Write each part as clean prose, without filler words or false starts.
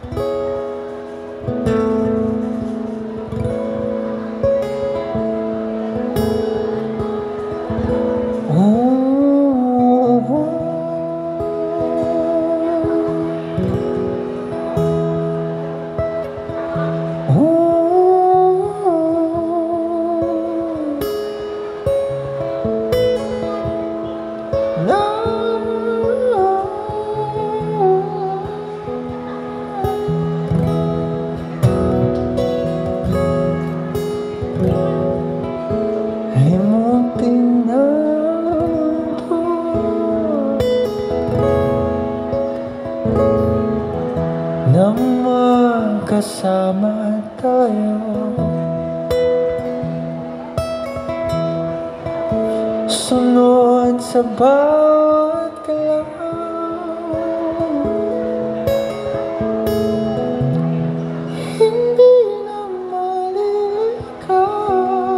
Limutin na nang magkasama tayo. Sunod sa bawat galaw, hindi na maliligaw.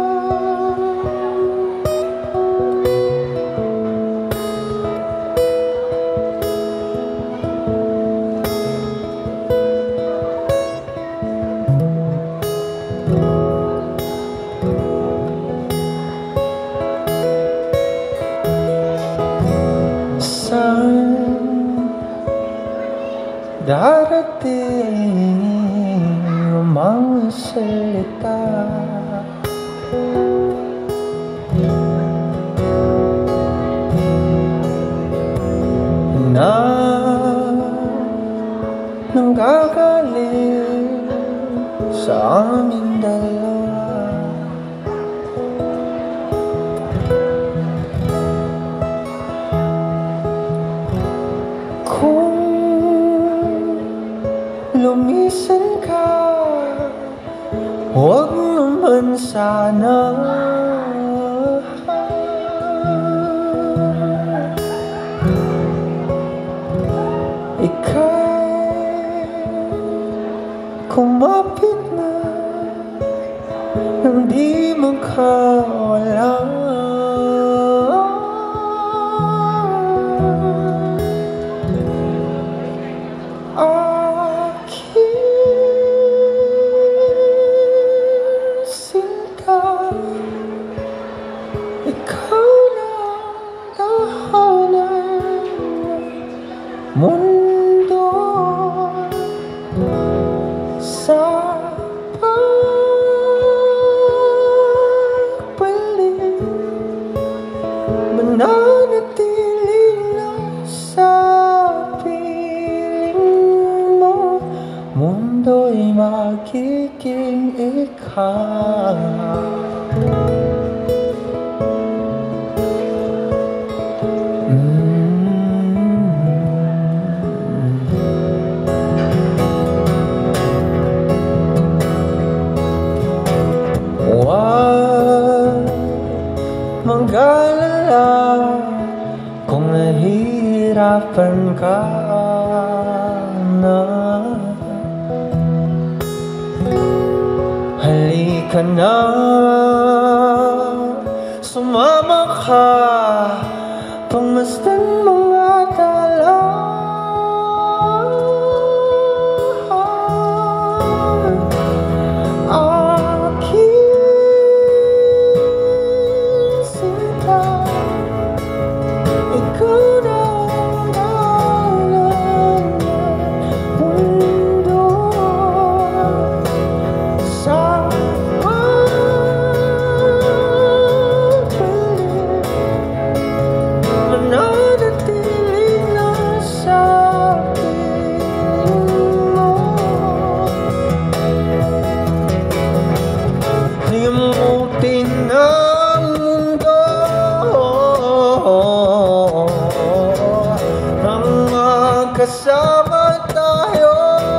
Darating ang mga salita na nanggagaling sa aming dalawa. Kung lumisan ka, huwag naman sana. Ika'y kumapit na, hindi makawala. Ikaw na tahanan ng mundo sa pagbalik, mananatili lang sa piling mo. Mundo'y magiging ikaw. Huwag mag-alala kung nahihirapan ka na. Halika na, sumama ka, pagmasdan mga dala. Limutin ang mundo nang magkasama tayo.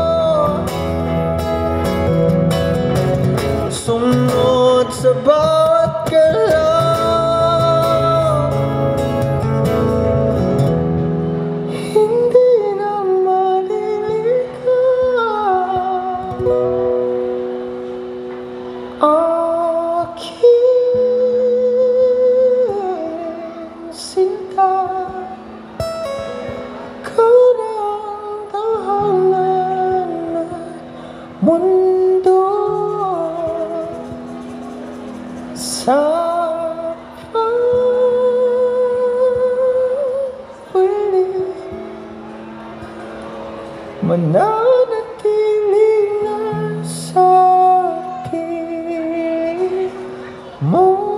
Sunod sa bawat galaw, hindi na maliligaw. Sinta, ikaw na ang mananatili na sa aking mo.